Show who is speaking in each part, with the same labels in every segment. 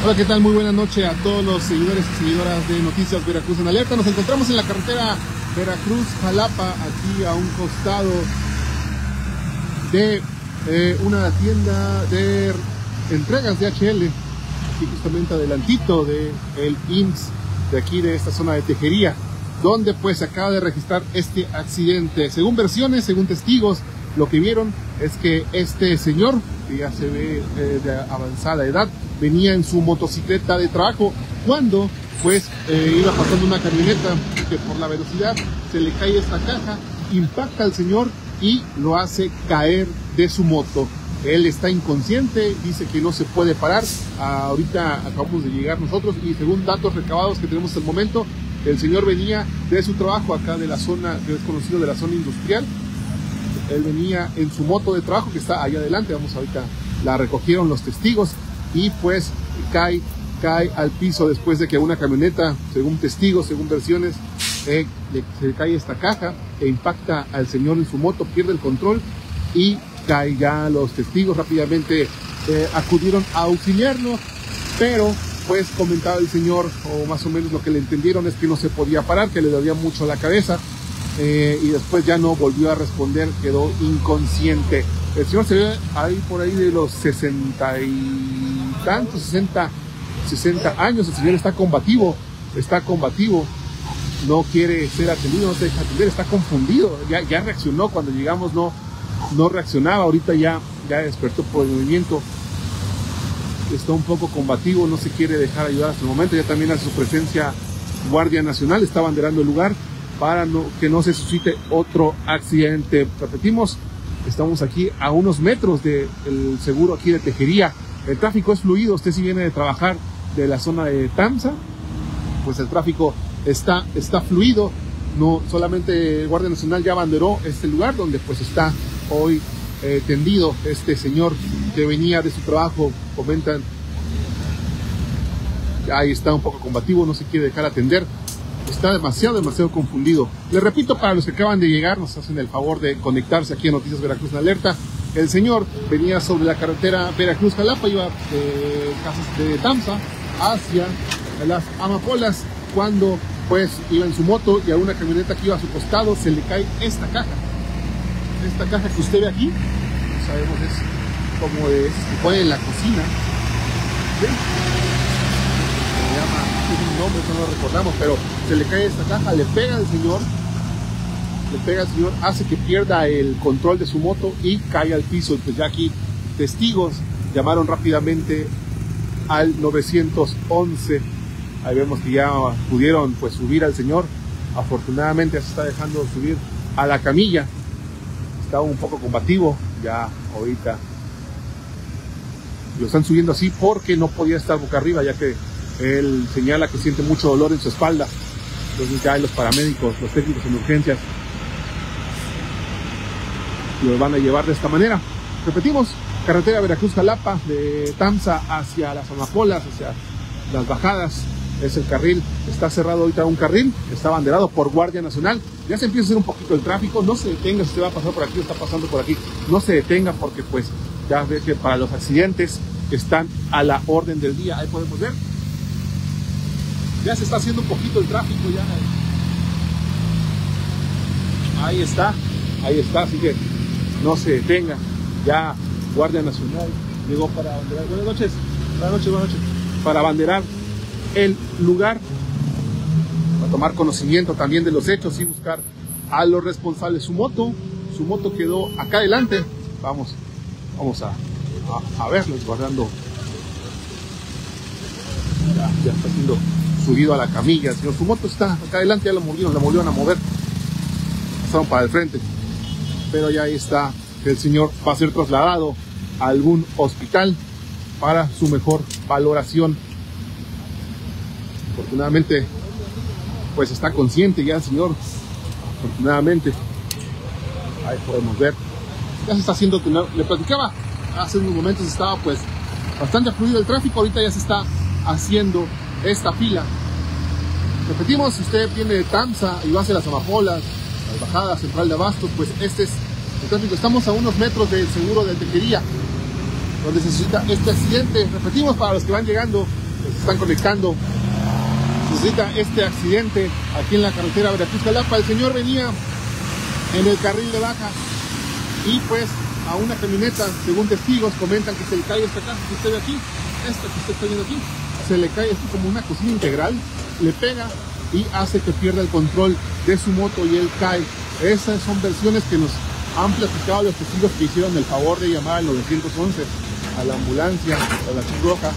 Speaker 1: Hola, ¿qué tal? Muy buena noche a todos los seguidores y seguidoras de Noticias Veracruz en Alerta. Nos encontramos en la carretera Veracruz-Jalapa, aquí a un costado de una tienda de entregas de HL, aquí justamente adelantito del IMSS de aquí, de esta zona de Tejería, donde pues se acaba de registrar este accidente. Según versiones, según testigos, lo que vieron es que este señor, que ya se ve de avanzada edad, venía en su motocicleta de trabajo cuando pues iba pasando una camioneta que por la velocidad se le cae esta caja, impacta al señor y lo hace caer de su moto. Él está inconsciente, dice que no se puede parar. Ahorita acabamos de llegar nosotros y según datos recabados que tenemos hasta el momento, el señor venía de su trabajo acá de la zona, que es conocido de la zona industrial. Él venía en su moto de trabajo que está ahí adelante. Vamos, ahorita la recogieron los testigos y pues cae al piso después de que una camioneta, según testigos, según versiones, se cae esta caja e impacta al señor en su moto, pierde el control y cae. Ya los testigos rápidamente acudieron a auxiliarlo, pero pues comentaba el señor, o más o menos lo que le entendieron es que no se podía parar, que le dolía mucho la cabeza. Y después ya no volvió a responder, quedó inconsciente. El señor se ve ahí por ahí de los 60 y tantos, 60 años. El señor está combativo, no quiere ser atendido, no se deja atender, está confundido. Ya reaccionó cuando llegamos, no reaccionaba, ahorita ya despertó por el movimiento. Está un poco combativo, no se quiere dejar ayudar hasta el momento. Ya también hace su presencia Guardia Nacional, está banderando el lugar para que no se suscite otro accidente. Repetimos, estamos aquí a unos metros del seguro aquí de Tejería. El tráfico es fluido. Usted si viene de trabajar de la zona de Tamsa, pues el tráfico está fluido. No solamente el Guardia Nacional ya banderó este lugar donde pues está hoy tendido este señor que venía de su trabajo. Comentan, ahí está un poco combativo, no se quiere dejar atender. Está demasiado confundido. Les repito, para los que acaban de llegar, nos hacen el favor de conectarse aquí a Noticias Veracruz en Alerta. El señor venía sobre la carretera Veracruz-Jalapa, iba de Tamsa hacia las Amapolas, cuando pues iba en su moto y a una camioneta que iba a su costado se le cae esta caja. Esta caja que usted ve aquí, no sabemos, es como de esas que ponen en la cocina. ¿Sí? Un nombre, no lo recordamos, pero se le cae esta caja, le pega al señor, hace que pierda el control de su moto y cae al piso. Y pues ya aquí testigos llamaron rápidamente al 911. Ahí vemos que ya pudieron pues subir al señor. Afortunadamente se está dejando subir a la camilla. Estaba un poco combativo, ya ahorita lo están subiendo así porque no podía estar boca arriba, ya que él señala que siente mucho dolor en su espalda. Entonces ya los paramédicos, los técnicos en urgencias, lo van a llevar de esta manera. Repetimos, carretera Veracruz-Jalapa, de Tamsa hacia las Amapolas, hacia las bajadas, es el carril. Está cerrado ahorita un carril, está banderado por Guardia Nacional. Ya se empieza a hacer un poquito el tráfico. No se detenga, si usted va a pasar por aquí o está pasando por aquí, no se detenga, porque pues ya ve que para los accidentes están a la orden del día. Ahí podemos ver, ya se está haciendo un poquito el tráfico, ya. Ahí está, así que no se detenga. Ya Guardia Nacional llegó para banderar. Buenas noches. Para banderar el lugar, para tomar conocimiento también de los hechos y buscar a los responsables. Su moto quedó acá adelante. Vamos a verlos guardando. Ya está siendo subido a la camilla. El señor, su moto está acá adelante, ya la volvieron a mover. Pasaron para el frente. Pero ya ahí está. El señor va a ser trasladado a algún hospital para su mejor valoración. Afortunadamente, pues está consciente ya el señor. Afortunadamente. Ahí podemos ver. Ya se está haciendo, le platicaba, hace unos momentos estaba pues bastante fluido el tráfico. Ahorita ya se está haciendo esta fila. Repetimos, si usted viene de Tamsa y va hacia las Amapolas, las bajadas, Central de Abastos, pues este es el tráfico. Estamos a unos metros del seguro de Tejería, donde se suscita este accidente. Repetimos, para los que van llegando, se están conectando. Suscita este accidente aquí en la carretera Veracruz-Jalapa. El señor venía en el carril de baja y pues a una camioneta, según testigos, comentan que se le cae esta casa que usted ve aquí, esta que usted está viendo aquí, se le cae esto como una cocina integral, le pega y hace que pierda el control de su moto y él cae. Esas son versiones que nos han platicado los testigos que hicieron el favor de llamar al 911, a la ambulancia, a la Cruz Roja.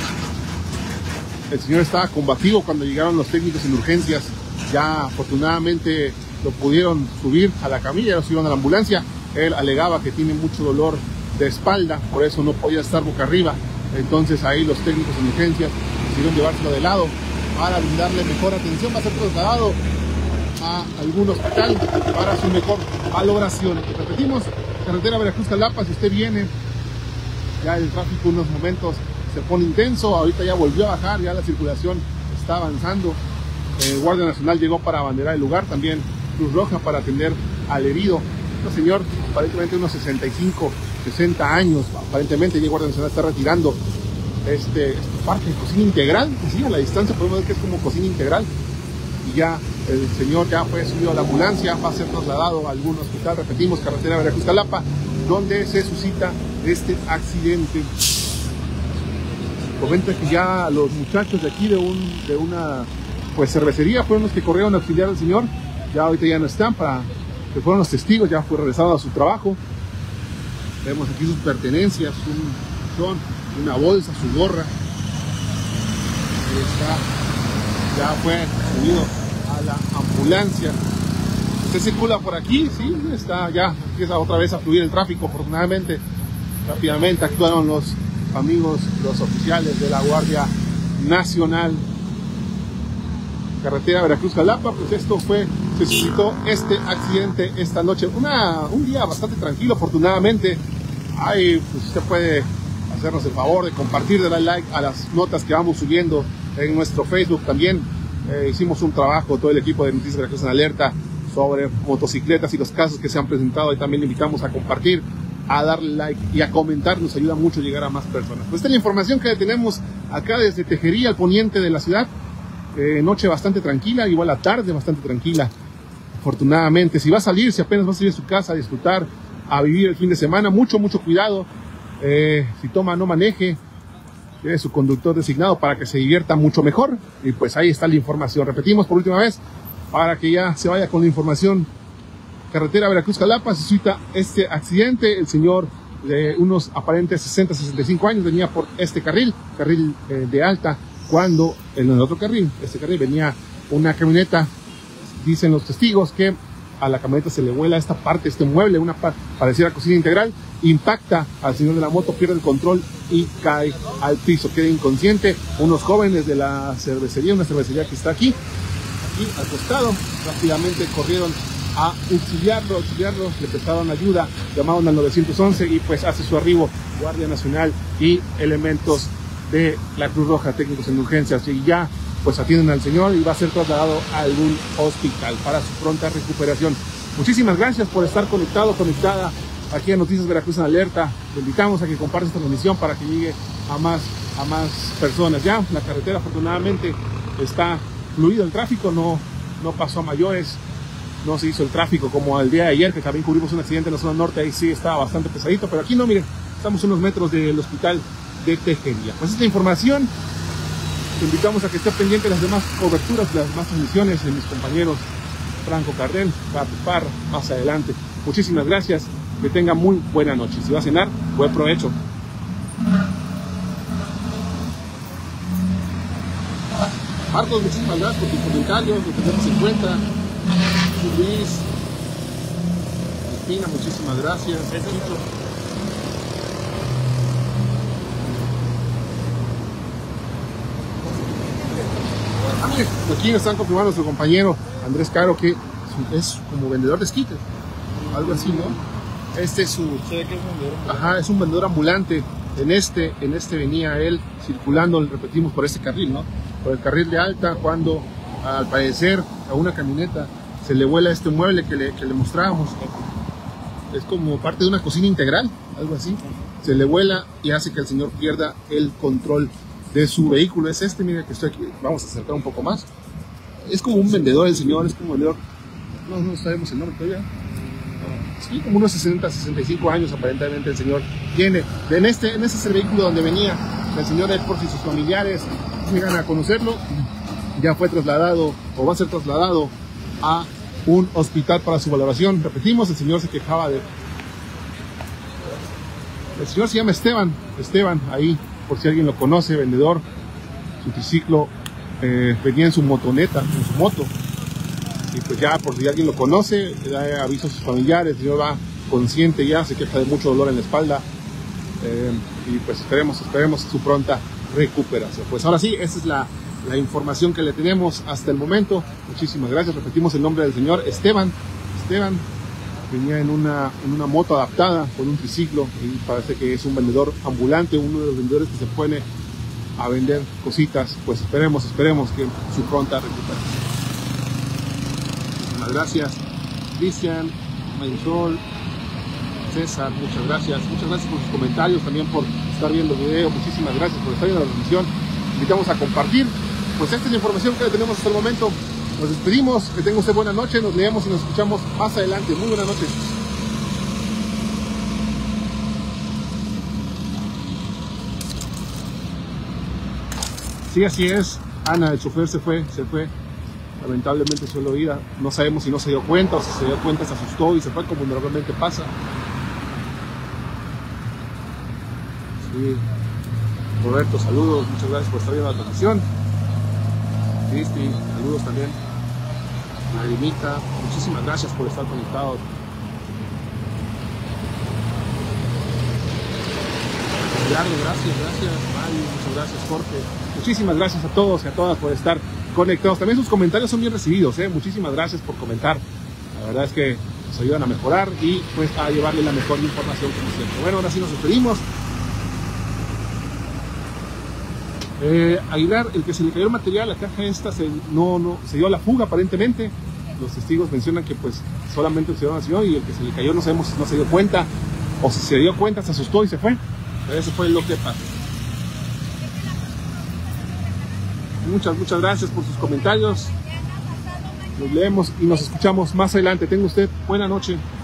Speaker 1: El señor estaba combativo cuando llegaron los técnicos en urgencias. Ya afortunadamente lo pudieron subir a la camilla, lo subieron a la ambulancia. Él alegaba que tiene mucho dolor de espalda, por eso no podía estar boca arriba. Entonces ahí los técnicos en urgencias decidieron llevárselo de lado para brindarle mejor atención. Va a ser trasladado a algún hospital para su mejor valoración. Repetimos, carretera Veracruz-Jalapa, si usted viene, ya el tráfico en unos momentos se pone intenso, ahorita ya volvió a bajar, ya la circulación está avanzando. Guardia Nacional llegó para abanderar el lugar, también Cruz Roja para atender al herido. Este señor, aparentemente unos 65, 60 años, aparentemente ya Guardia Nacional está retirando este parque de cocina integral, sí, a la distancia podemos ver que es como cocina integral. Y ya el señor ya fue subido a la ambulancia, va a ser trasladado a algún hospital, repetimos, carretera Veracruz-Jalapa, donde se suscita este accidente. Comenta que ya los muchachos de aquí de una pues cervecería fueron los que corrieron a auxiliar al señor, ya ahorita ya no están, que fueron los testigos, ya fue regresado a su trabajo. Vemos aquí sus pertenencias, una bolsa, su gorra. Ahí está, ya fue subido a la ambulancia. Se circula por aquí, sí, está, ya empieza otra vez a fluir el tráfico. Afortunadamente, rápidamente actuaron los amigos, los oficiales de la Guardia Nacional. Carretera Veracruz-Jalapa, pues se suscitó este accidente esta noche. Un día bastante tranquilo, afortunadamente. Ahí, pues usted puede hacernos el favor de compartir, de dar like a las notas que vamos subiendo en nuestro Facebook. También hicimos un trabajo, todo el equipo de Noticias Veracruz en Alerta, sobre motocicletas y los casos que se han presentado, y también le invitamos a compartir, a darle like y a comentar, nos ayuda mucho llegar a más personas. Pues esta es la información que tenemos acá desde Tejería, al poniente de la ciudad. Noche bastante tranquila, igual la tarde bastante tranquila. Afortunadamente, si va a salir, si apenas va a salir de su casa a disfrutar, a vivir el fin de semana, mucho cuidado. Si toma, no maneje. Tiene su conductor designado para que se divierta mucho mejor. Y pues ahí está la información. Repetimos por última vez, para que ya se vaya con la información. Carretera Veracruz-Jalapa, se suscita este accidente. El señor de unos aparentes 60-65 años venía por este carril de alta, cuando en el otro carril, venía una camioneta. Dicen los testigos que a la camioneta se le vuela esta parte, este mueble, una pareciera cocina integral, impacta al señor de la moto, pierde el control y cae al piso, queda inconsciente. Unos jóvenes de la cervecería, una cervecería que está aquí al costado, rápidamente corrieron a auxiliarlo, le prestaron ayuda, llamaron al 911 y pues hace su arribo Guardia Nacional y elementos de la Cruz Roja, técnicos en urgencias, y ya pues atienden al señor y va a ser trasladado a algún hospital para su pronta recuperación. Muchísimas gracias por estar conectada aquí a Noticias Veracruz en Alerta. Te invitamos a que compartas esta transmisión para que llegue a más personas. Ya la carretera afortunadamente está fluido el tráfico, no pasó a mayores, no se hizo el tráfico como el día de ayer, que también cubrimos un accidente en la zona norte, ahí sí estaba bastante pesadito, pero aquí no, miren, estamos unos metros del hospital de Tejería. Pues esta información, te invitamos a que esté pendiente de las demás coberturas, de las demás transmisiones de mis compañeros Franco Cardel, Pato Parra, más adelante. Muchísimas gracias, que tenga muy buena noche. Si va a cenar, buen provecho. Marcos, muchísimas gracias por tus comentarios, lo que tenemos en cuenta. Luis, Espina, muchísimas gracias. Aquí nos están confirmando nuestro compañero Andrés Caro, que es como vendedor de esquites, algo así, ¿no? Este es su... Ajá, es un vendedor ambulante. En este venía él circulando, repetimos, por este carril, ¿no? Por el carril de alta, cuando al parecer a una camioneta se le vuela este mueble que le mostrábamos. Es como parte de una cocina integral, algo así. Se le vuela y hace que el señor pierda el control de su vehículo es este. Mira que estoy aquí, vamos a acercar un poco más. Es como un vendedor el señor, es como un vendedor, no sabemos el nombre todavía. Sí, como unos 60, 65 años aparentemente el señor tiene. Ese es el vehículo donde venía el señor Edford y sus familiares llegan a conocerlo. Ya fue trasladado o va a ser trasladado a un hospital para su valoración. Repetimos, el señor se quejaba de... El señor se llama Esteban, ahí, por si alguien lo conoce, vendedor. Su triciclo venía en su motoneta, en su moto. Y pues ya, por si alguien lo conoce, da aviso a sus familiares, el señor va consciente ya, se queja de mucho dolor en la espalda. Y pues esperemos su pronta recuperación. Pues ahora sí, esa es la información que le tenemos hasta el momento. Muchísimas gracias. Repetimos el nombre del señor Esteban. Venía en una moto adaptada con un triciclo y parece que es un vendedor ambulante, uno de los vendedores que se pone a vender cositas. Pues esperemos que su pronta recuperación. Muchísimas gracias, Cristian, Marisol, César, muchas gracias por sus comentarios, también por estar viendo el video. Muchísimas gracias por estar viendo la transmisión. Invitamos a compartir. Pues esta es la información que tenemos hasta el momento. Nos despedimos, que tenga usted buena noche, nos leemos y nos escuchamos más adelante. Muy buena noche. Sí, así es. Ana, el chofer se fue. Lamentablemente solo ida. No sabemos si no se dio cuenta o si se dio cuenta, se asustó y se fue como normalmente pasa. Sí. Roberto, saludos, muchas gracias por estar viendo la transmisión. Cristi, saludos también. Lagrimita, muchísimas gracias por estar conectados. Gracias, Mario, muchas gracias, Jorge. Muchísimas gracias a todos y a todas por estar conectados. También sus comentarios son bien recibidos, muchísimas gracias por comentar. La verdad es que nos ayudan a mejorar y pues a llevarle la mejor información como siempre. Bueno, ahora sí nos despedimos. Aguilar, el que se le cayó el material, la caja esta se dio a la fuga aparentemente. Los testigos mencionan que pues solamente se dio y el que se le cayó no sabemos si no se dio cuenta o si se dio cuenta, se asustó y se fue. Pero eso fue lo que pasó. Muchas gracias por sus comentarios. Los leemos y nos escuchamos más adelante. Tenga usted buena noche.